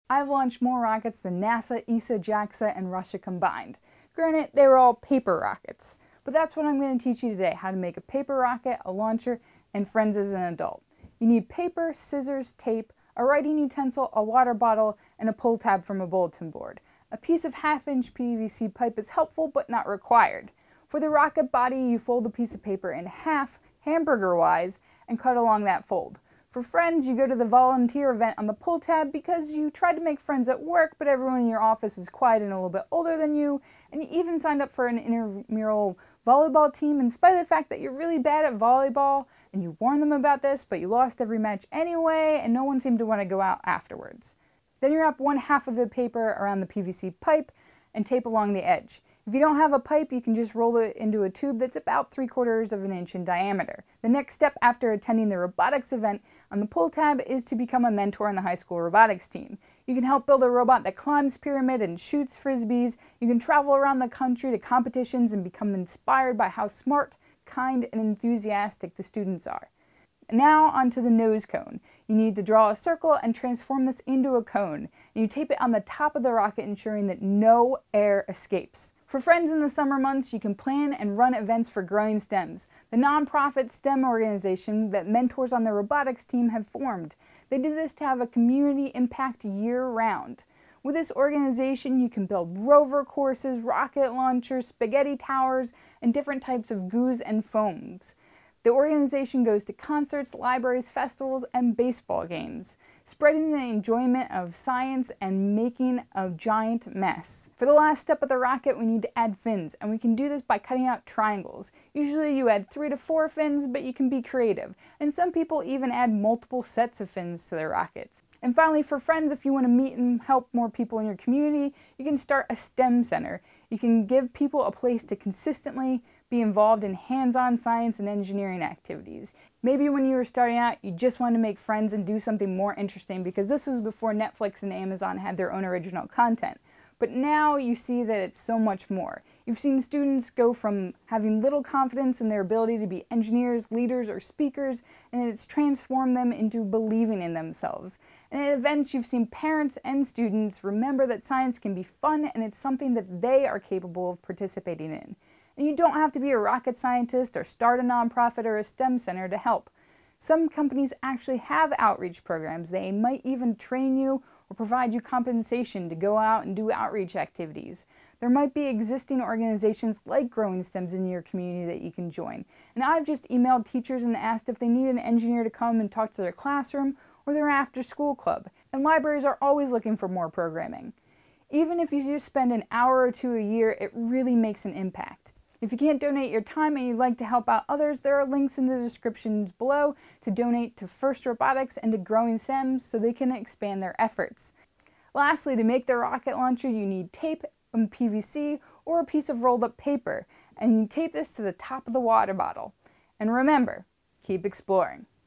I've launched more rockets than NASA, ESA, JAXA, and Russia combined. Granted, they were all paper rockets, but that's what I'm going to teach you today, how to make a paper rocket, a launcher, and friends as an adult. You need paper, scissors, tape, a writing utensil, a water bottle, and a pull tab from a bulletin board. A piece of 1/2-inch PVC pipe is helpful but not required. For the rocket body, you fold a piece of paper in half, hamburger-wise, and cut along that fold. For friends, you go to the volunteer event on the pull tab because you tried to make friends at work, but everyone in your office is quiet and a little bit older than you, and you even signed up for an intramural volleyball team in spite of the fact that you're really bad at volleyball, and you warned them about this, but you lost every match anyway, and no one seemed to want to go out afterwards. Then you wrap 1/2 of the paper around the PVC pipe and tape along the edge. If you don't have a pipe, you can just roll it into a tube that's about 3/4 of an inch in diameter. The next step after attending the robotics event on the pull tab is to become a mentor on the high school robotics team. You can help build a robot that climbs pyramid and shoots frisbees. You can travel around the country to competitions and become inspired by how smart, kind, and enthusiastic the students are. Now onto the nose cone. You need to draw a circle and transform this into a cone. And you tape it on the top of the rocket, ensuring that no air escapes. For friends in the summer months, you can plan and run events for growingSTEMS, the nonprofit STEM organization that mentors on the robotics team have formed. They do this to have a community impact year-round. With this organization, you can build rover courses, rocket launchers, spaghetti towers, and different types of goos and foams. The organization goes to concerts, libraries, festivals, and baseball games, spreading the enjoyment of science and making a giant mess. For the last step of the rocket, we need to add fins, and we can do this by cutting out triangles. Usually you add 3 to 4 fins, but you can be creative, and some people even add multiple sets of fins to their rockets. And finally, for friends, if you want to meet and help more people in your community, you can start a STEM center. You can give people a place to consistently be involved in hands-on science and engineering activities. Maybe when you were starting out, you just wanted to make friends and do something more interesting because this was before Netflix and Amazon had their own original content. But now you see that it's so much more. You've seen students go from having little confidence in their ability to be engineers, leaders, or speakers, and it's transformed them into believing in themselves. And at events, you've seen parents and students remember that science can be fun and it's something that they are capable of participating in. And you don't have to be a rocket scientist or start a nonprofit or a STEM center to help. Some companies actually have outreach programs. They might even train you or provide you compensation to go out and do outreach activities. There might be existing organizations like growingSTEMS in your community that you can join. And I've just emailed teachers and asked if they need an engineer to come and talk to their classroom or their after-school club. And libraries are always looking for more programming. Even if you just spend an hour or 2 a year, it really makes an impact. If you can't donate your time and you'd like to help out others, there are links in the descriptions below to donate to First Robotics and to growingSTEMS so they can expand their efforts. Lastly, to make the rocket launcher, you need tape and PVC or a piece of rolled up paper, and you tape this to the top of the water bottle. And remember, keep exploring.